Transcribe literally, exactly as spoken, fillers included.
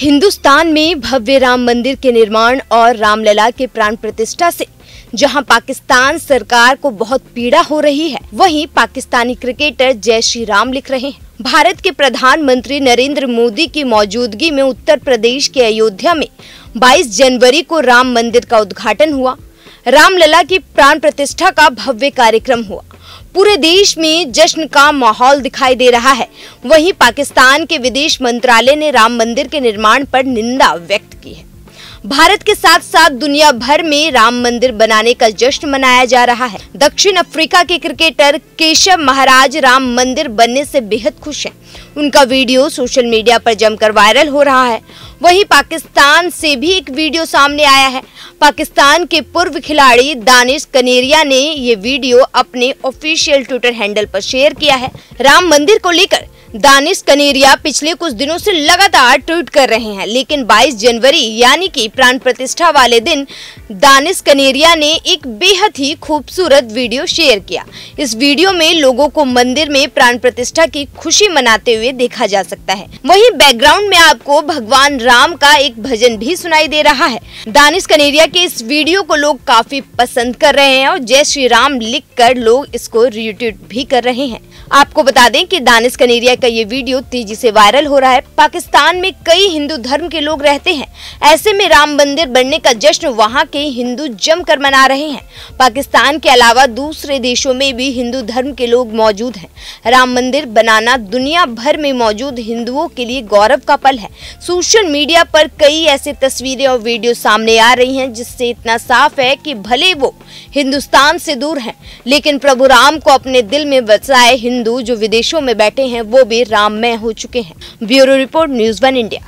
हिंदुस्तान में भव्य राम मंदिर के निर्माण और रामलला के प्राण प्रतिष्ठा से जहां पाकिस्तान सरकार को बहुत पीड़ा हो रही है, वहीं पाकिस्तानी क्रिकेटर जय श्री राम लिख रहे हैं। भारत के प्रधानमंत्री नरेंद्र मोदी की मौजूदगी में उत्तर प्रदेश के अयोध्या में बाईस जनवरी को राम मंदिर का उद्घाटन हुआ। रामलला की प्राण प्रतिष्ठा का भव्य कार्यक्रम हुआ। पूरे देश में जश्न का माहौल दिखाई दे रहा है। वहीं पाकिस्तान के विदेश मंत्रालय ने राम मंदिर के निर्माण पर निंदा व्यक्त की है। भारत के साथ साथ दुनिया भर में राम मंदिर बनाने का जश्न मनाया जा रहा है। दक्षिण अफ्रीका के क्रिकेटर केशव महाराज राम मंदिर बनने से बेहद खुश हैं। उनका वीडियो सोशल मीडिया पर जमकर वायरल हो रहा है। वहीं पाकिस्तान से भी एक वीडियो सामने आया है। पाकिस्तान के पूर्व खिलाड़ी दानिश कनेरिया ने ये वीडियो अपने ऑफिशियल ट्विटर हैंडल पर शेयर किया है। राम मंदिर को लेकर दानिश कनेरिया पिछले कुछ दिनों से लगातार ट्वीट कर रहे हैं, लेकिन बाईस जनवरी यानी कि प्राण प्रतिष्ठा वाले दिन दानिश कनेरिया ने एक बेहद ही खूबसूरत वीडियो शेयर किया। इस वीडियो में लोगों को मंदिर में प्राण प्रतिष्ठा की खुशी मनाते हुए देखा जा सकता है। वहीं बैकग्राउंड में आपको भगवान राम का एक भजन भी सुनाई दे रहा है। दानिश कनेरिया के इस वीडियो को लोग काफी पसंद कर रहे हैं और जय श्री राम लिखकर लोग इसको रीट्वीट भी कर रहे हैं। आपको बता दें कि दानिश कनेरिया का ये वीडियो तेजी से वायरल हो रहा है। पाकिस्तान में कई हिंदू धर्म के लोग रहते हैं। ऐसे में राम मंदिर बनने का जश्न वहां के हिंदू जमकर मना रहे हैं। पाकिस्तान के अलावा दूसरे देशों में भी हिंदू धर्म के लोग मौजूद हैं। राम मंदिर बनाना दुनिया भर में मौजूद हिंदुओं के लिए गौरव का पल है। सोशल मीडिया पर कई ऐसी तस्वीरें और वीडियो सामने आ रही हैं, जिससे इतना साफ है कि भले वो हिंदुस्तान से दूर हैं, लेकिन प्रभु राम को अपने दिल में बसाए हिंदू जो विदेशों में बैठे हैं, वो भी राममय हो चुके हैं। Bureau report, news one India.